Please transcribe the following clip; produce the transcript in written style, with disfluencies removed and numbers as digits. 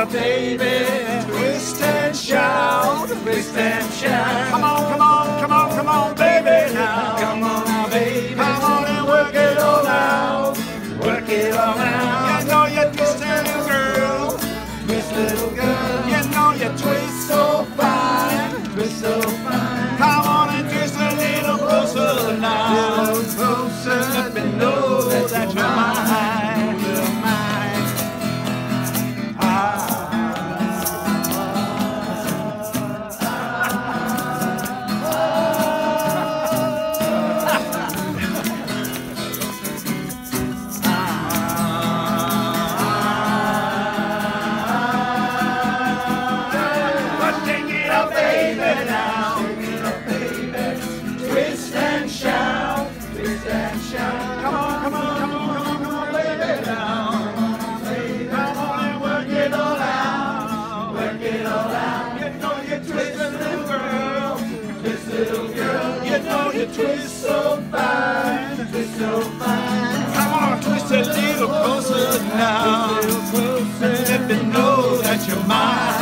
baby. Twist and shout, twist and shout. Come on, come on, come on, come on, baby now. Come on now, baby. Come on and work it all out. Work it all out. You know you twist, little girl. Twist, little girl. You know you twist so fine. Twist so fine. Come on and twist a little closer now. Little closer. Let me know that you're mine. You're mine. Take it up, baby, now. Take it up, baby. Twist and shout, twist and shout. Come on, come on, come on, come on, come on, baby now. Come on and work it all out. Work it all out. You know you twist a little girl. Twist, little girl. You know you twist so fine. Twist so fine. Come on, twist a little closer now. Twist a little closer. Let me know that you're mine.